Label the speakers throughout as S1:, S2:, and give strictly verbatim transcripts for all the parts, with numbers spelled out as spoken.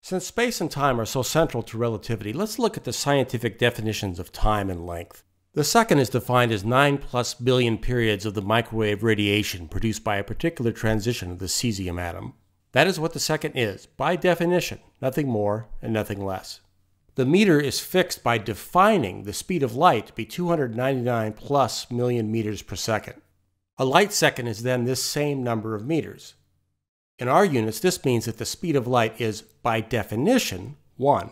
S1: Since space and time are so central to relativity, let's look at the scientific definitions of time and length. The second is defined as nine plus billion periods of the microwave radiation produced by a particular transition of the cesium atom. That is what the second is, by definition, nothing more and nothing less. The meter is fixed by defining the speed of light to be two hundred ninety-nine plus million meters per second. A light second is then this same number of meters. In our units, this means that the speed of light is, by definition, one.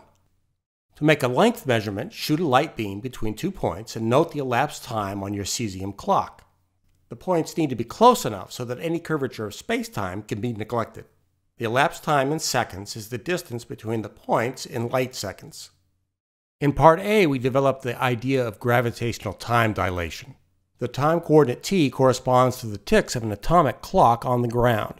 S1: To make a length measurement, shoot a light beam between two points and note the elapsed time on your cesium clock. The points need to be close enough so that any curvature of space-time can be neglected. The elapsed time in seconds is the distance between the points in light seconds. In Part A, we developed the idea of gravitational time dilation. The time coordinate t corresponds to the ticks of an atomic clock on the ground.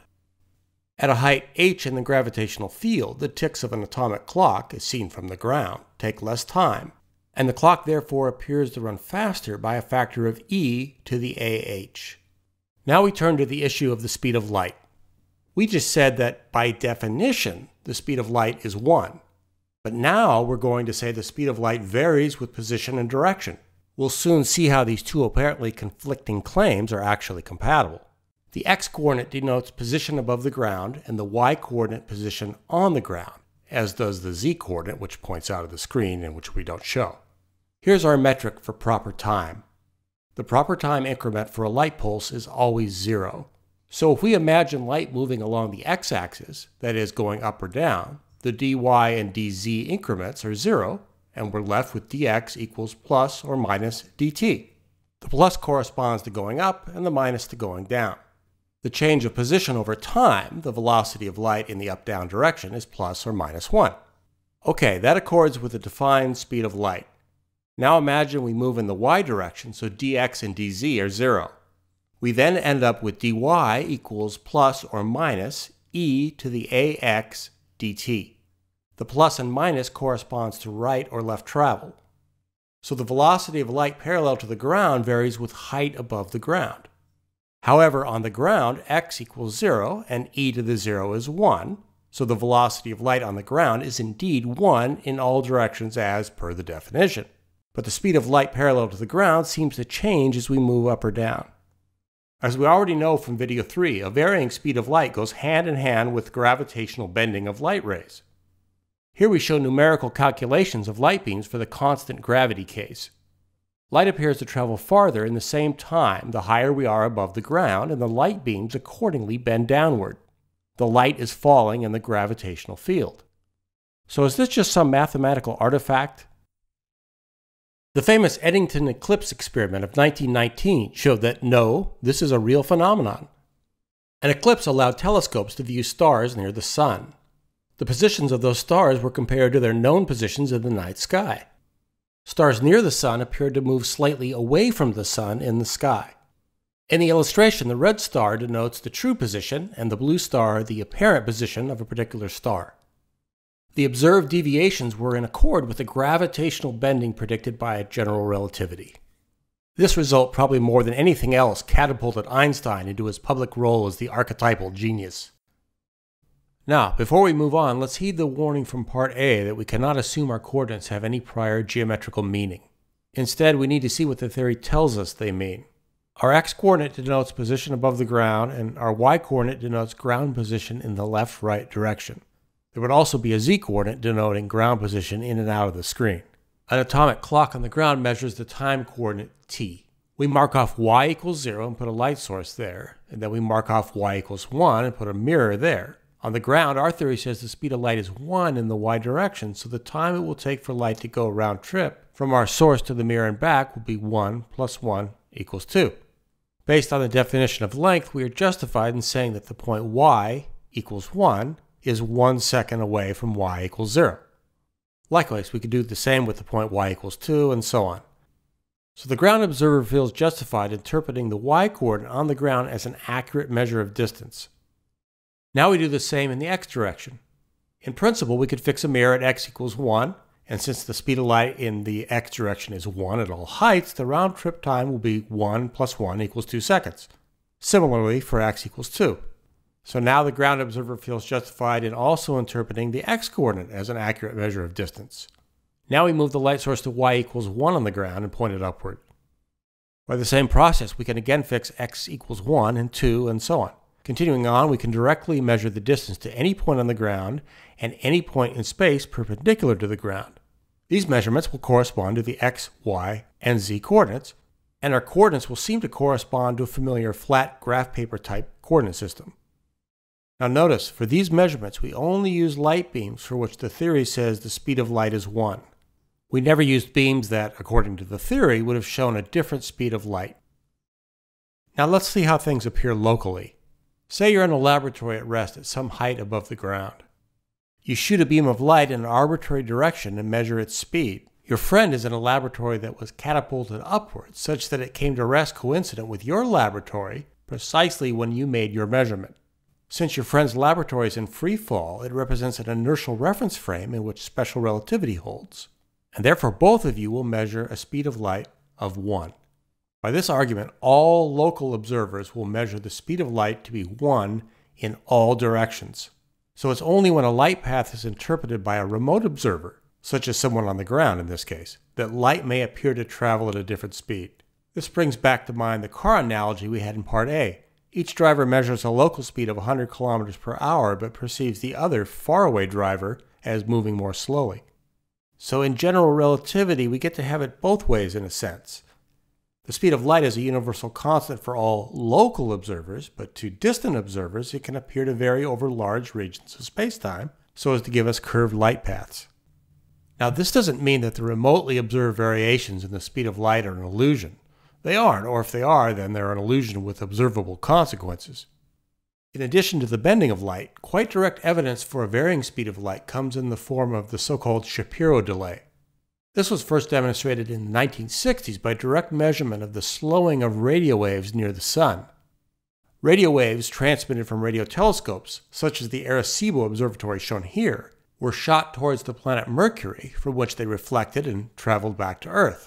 S1: At a height h in the gravitational field, the ticks of an atomic clock, as seen from the ground, take less time, and the clock therefore appears to run faster by a factor of e to the ah. Now we turn to the issue of the speed of light. We just said that, by definition, the speed of light is one. But now we're going to say the speed of light varies with position and direction. We'll soon see how these two apparently conflicting claims are actually compatible. The x-coordinate denotes position above the ground and the y-coordinate position on the ground, as does the z-coordinate, which points out of the screen and which we don't show. Here's our metric for proper time. The proper time increment for a light pulse is always zero. So if we imagine light moving along the x-axis, that is going up or down, the dy and dz increments are zero, and we're left with dx equals plus or minus dt. The plus corresponds to going up and the minus to going down. The change of position over time, the velocity of light in the up-down direction, is plus or minus one. Okay, that accords with the defined speed of light. Now imagine we move in the y direction, so dx and dz are zero. We then end up with dy equals plus or minus e to the ax dt. The plus and minus corresponds to right or left travel. So the velocity of light parallel to the ground varies with height above the ground. However, on the ground, x equals zero and e to the zero is one, so the velocity of light on the ground is indeed one in all directions as per the definition. But the speed of light parallel to the ground seems to change as we move up or down. As we already know from video three, a varying speed of light goes hand in hand with gravitational bending of light rays. Here we show numerical calculations of light beams for the constant gravity case. Light appears to travel farther in the same time the higher we are above the ground, and the light beams accordingly bend downward. The light is falling in the gravitational field. So is this just some mathematical artifact? The famous Eddington eclipse experiment of nineteen nineteen showed that no, this is a real phenomenon. An eclipse allowed telescopes to view stars near the sun. The positions of those stars were compared to their known positions in the night sky. Stars near the sun appeared to move slightly away from the sun in the sky. In the illustration, the red star denotes the true position and the blue star the apparent position of a particular star. The observed deviations were in accord with the gravitational bending predicted by general relativity. This result, probably more than anything else, catapulted Einstein into his public role as the archetypal genius. Now, before we move on, let's heed the warning from Part A that we cannot assume our coordinates have any prior geometrical meaning. Instead, we need to see what the theory tells us they mean. Our x-coordinate denotes position above the ground, and our y-coordinate denotes ground position in the left-right direction. There would also be a z-coordinate denoting ground position in and out of the screen. An atomic clock on the ground measures the time coordinate t. We mark off y equals zero and put a light source there, and then we mark off y equals one and put a mirror there. On the ground, our theory says the speed of light is one in the y direction, so the time it will take for light to go round trip from our source to the mirror and back will be one plus one equals two. Based on the definition of length, we are justified in saying that the point y equals one is one second away from y equals zero. Likewise, we could do the same with the point y equals two, and so on. So the ground observer feels justified interpreting the y-coordinate on the ground as an accurate measure of distance. Now we do the same in the x direction. In principle, we could fix a mirror at x equals one, and since the speed of light in the x direction is one at all heights, the round trip time will be one plus one equals two seconds. Similarly for x equals two. So now the ground observer feels justified in also interpreting the x-coordinate as an accurate measure of distance. Now we move the light source to y equals one on the ground and point it upward. By the same process, we can again fix x equals one and two and so on. Continuing on, we can directly measure the distance to any point on the ground and any point in space perpendicular to the ground. These measurements will correspond to the x, y, and z coordinates, and our coordinates will seem to correspond to a familiar flat graph paper type coordinate system. Now notice, for these measurements, we only use light beams for which the theory says the speed of light is one. We never used beams that, according to the theory, would have shown a different speed of light. Now let's see how things appear locally. Say you're in a laboratory at rest at some height above the ground. You shoot a beam of light in an arbitrary direction and measure its speed. Your friend is in a laboratory that was catapulted upwards such that it came to rest coincident with your laboratory precisely when you made your measurement. Since your friend's laboratory is in free fall, it represents an inertial reference frame in which special relativity holds, and therefore both of you will measure a speed of light of one. By this argument, all local observers will measure the speed of light to be one in all directions. So it's only when a light path is interpreted by a remote observer, such as someone on the ground in this case, that light may appear to travel at a different speed. This brings back to mind the car analogy we had in Part A. Each driver measures a local speed of one hundred kilometers per hour but perceives the other faraway driver as moving more slowly. So in general relativity, we get to have it both ways in a sense. The speed of light is a universal constant for all local observers, but to distant observers it can appear to vary over large regions of space-time so as to give us curved light paths. Now this doesn't mean that the remotely observed variations in the speed of light are an illusion. They aren't, or if they are, then they're an illusion with observable consequences. In addition to the bending of light, quite direct evidence for a varying speed of light comes in the form of the so-called Shapiro delay. This was first demonstrated in the nineteen sixties by direct measurement of the slowing of radio waves near the Sun. Radio waves transmitted from radio telescopes, such as the Arecibo Observatory shown here, were shot towards the planet Mercury, from which they reflected and traveled back to Earth.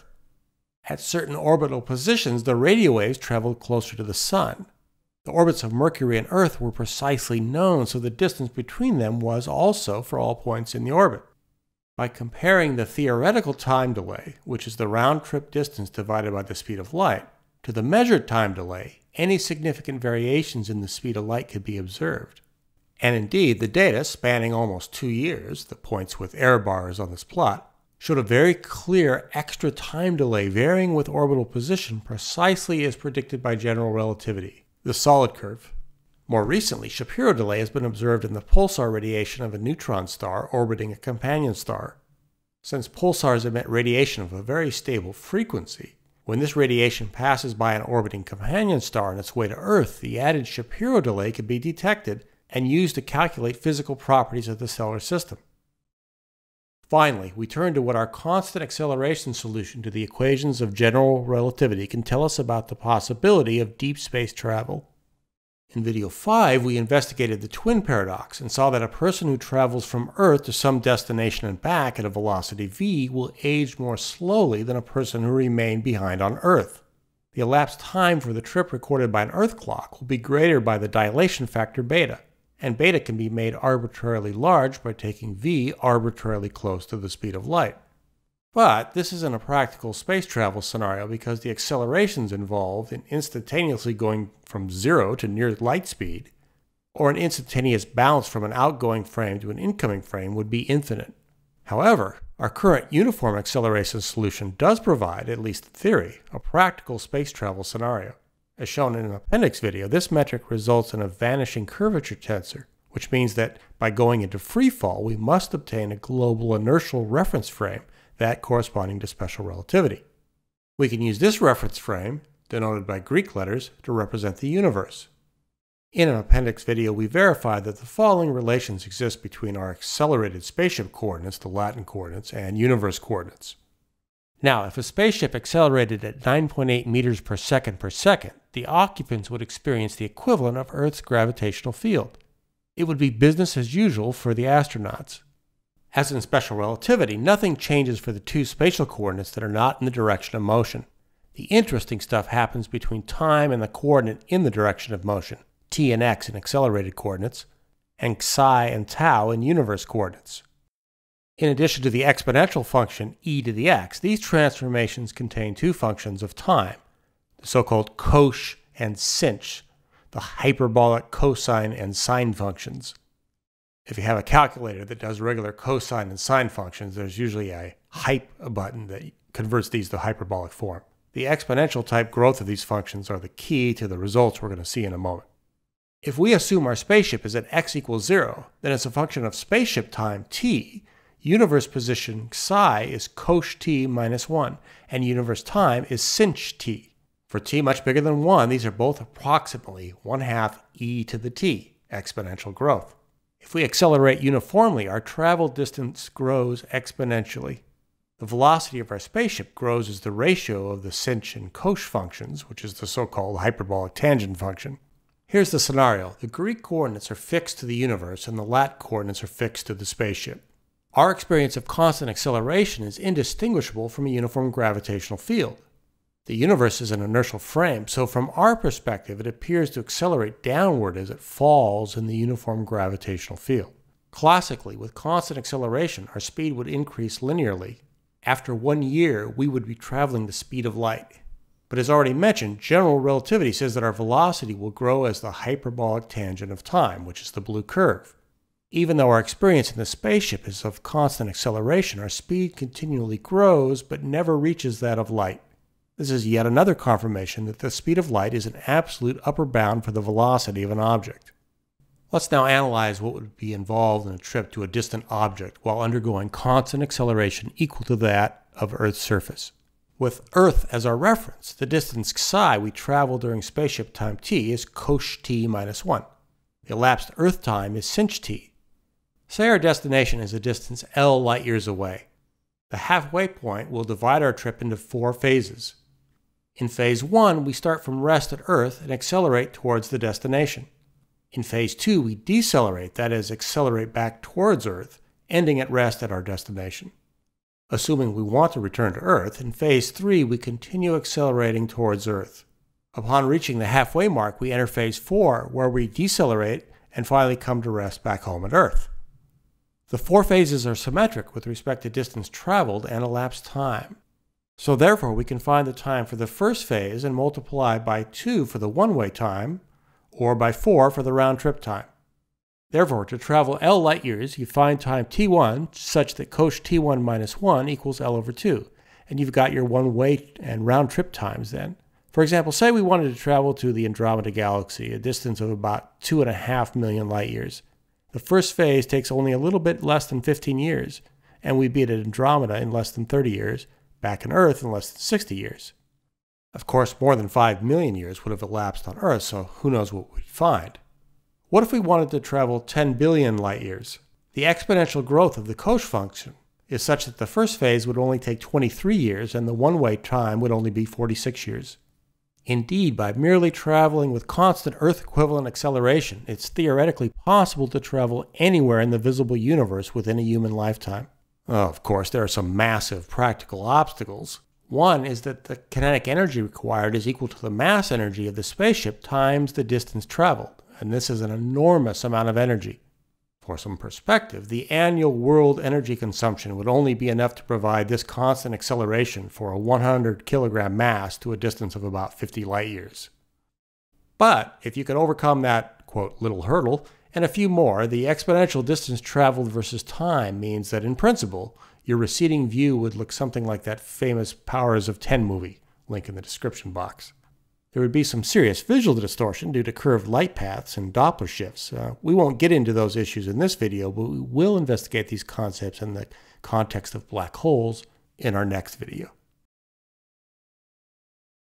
S1: At certain orbital positions, the radio waves traveled closer to the Sun. The orbits of Mercury and Earth were precisely known, so the distance between them was also for all points in the orbit. By comparing the theoretical time delay, which is the round-trip distance divided by the speed of light, to the measured time delay, any significant variations in the speed of light could be observed. And indeed, the data, spanning almost two years, the points with error bars on this plot, showed a very clear extra time delay varying with orbital position precisely as predicted by general relativity, the solid curve. More recently, Shapiro delay has been observed in the pulsar radiation of a neutron star orbiting a companion star. Since pulsars emit radiation of a very stable frequency, when this radiation passes by an orbiting companion star on its way to Earth, the added Shapiro delay can be detected and used to calculate physical properties of the solar system. Finally, we turn to what our constant acceleration solution to the equations of general relativity can tell us about the possibility of deep space travel. In video five, we investigated the twin paradox and saw that a person who travels from Earth to some destination and back at a velocity v will age more slowly than a person who remained behind on Earth. The elapsed time for the trip recorded by an Earth clock will be greater by the dilation factor beta, and beta can be made arbitrarily large by taking v arbitrarily close to the speed of light. But this isn't a practical space travel scenario because the accelerations involved in instantaneously going from zero to near light speed, or an instantaneous bounce from an outgoing frame to an incoming frame, would be infinite. However, our current uniform acceleration solution does provide, at least in theory, a practical space travel scenario. As shown in an appendix video, this metric results in a vanishing curvature tensor, which means that by going into free fall, we must obtain a global inertial reference frame, that corresponding to special relativity. We can use this reference frame, denoted by Greek letters, to represent the universe. In an appendix video, we verified that the following relations exist between our accelerated spaceship coordinates, the Latin coordinates, and universe coordinates. Now, if a spaceship accelerated at nine point eight meters per second per second, the occupants would experience the equivalent of Earth's gravitational field. It would be business as usual for the astronauts. As in special relativity, nothing changes for the two spatial coordinates that are not in the direction of motion. The interesting stuff happens between time and the coordinate in the direction of motion, t and x in accelerated coordinates, and psi and tau in universe coordinates. In addition to the exponential function e to the x, these transformations contain two functions of time, the so-called cosh and sinh, the hyperbolic cosine and sine functions. If you have a calculator that does regular cosine and sine functions, there's usually a hype button that converts these to hyperbolic form. The exponential type growth of these functions are the key to the results we're going to see in a moment. If we assume our spaceship is at x equals zero, then as a function of spaceship time t, universe position psi is cosh t minus one, and universe time is sinh t. For t much bigger than one, these are both approximately one half e to the t, exponential growth. If we accelerate uniformly, our travel distance grows exponentially. The velocity of our spaceship grows as the ratio of the sinh and cosh functions, which is the so-called hyperbolic tangent function. Here's the scenario. The Greek coordinates are fixed to the universe and the lat coordinates are fixed to the spaceship. Our experience of constant acceleration is indistinguishable from a uniform gravitational field. The universe is an inertial frame, so from our perspective it appears to accelerate downward as it falls in the uniform gravitational field. Classically, with constant acceleration, our speed would increase linearly. After one year, we would be traveling the speed of light. But as already mentioned, general relativity says that our velocity will grow as the hyperbolic tangent of time, which is the blue curve. Even though our experience in the spaceship is of constant acceleration, our speed continually grows but never reaches that of light. This is yet another confirmation that the speed of light is an absolute upper bound for the velocity of an object. Let's now analyze what would be involved in a trip to a distant object while undergoing constant acceleration equal to that of Earth's surface. With Earth as our reference, the distance psi we travel during spaceship time t is cosh t minus one. The elapsed Earth time is sinh t. Say our destination is a distance L light years away. The halfway point will divide our trip into four phases. In phase one, we start from rest at Earth and accelerate towards the destination. In phase two, we decelerate, that is, accelerate back towards Earth, ending at rest at our destination. Assuming we want to return to Earth, in phase three, we continue accelerating towards Earth. Upon reaching the halfway mark, we enter phase four, where we decelerate and finally come to rest back home at Earth. The four phases are symmetric with respect to distance traveled and elapsed time. So therefore, we can find the time for the first phase and multiply by two for the one-way time, or by four for the round-trip time. Therefore, to travel L light years, you find time t one such that cosh t one minus one equals L over two, and you've got your one-way and round-trip times then. For example, say we wanted to travel to the Andromeda Galaxy, a distance of about two and a half million light years. The first phase takes only a little bit less than fifteen years, and we'd be at Andromeda in less than thirty years, back on Earth in less than sixty years. Of course, more than five million years would have elapsed on Earth, so who knows what we'd find. What if we wanted to travel ten billion light years? The exponential growth of the cosh function is such that the first phase would only take twenty-three years and the one-way time would only be forty-six years. Indeed, by merely traveling with constant Earth-equivalent acceleration, it's theoretically possible to travel anywhere in the visible universe within a human lifetime. Oh, of course, there are some massive practical obstacles. One is that the kinetic energy required is equal to the mass energy of the spaceship times the distance traveled, and this is an enormous amount of energy. For some perspective, the annual world energy consumption would only be enough to provide this constant acceleration for a one hundred kilogram mass to a distance of about fifty light years. But if you can overcome that, quote, little hurdle, and a few more, the exponential distance traveled versus time means that in principle, your receding view would look something like that famous Powers of ten movie, link in the description box. There would be some serious visual distortion due to curved light paths and Doppler shifts. Uh, we won't get into those issues in this video, but we will investigate these concepts in the context of black holes in our next video.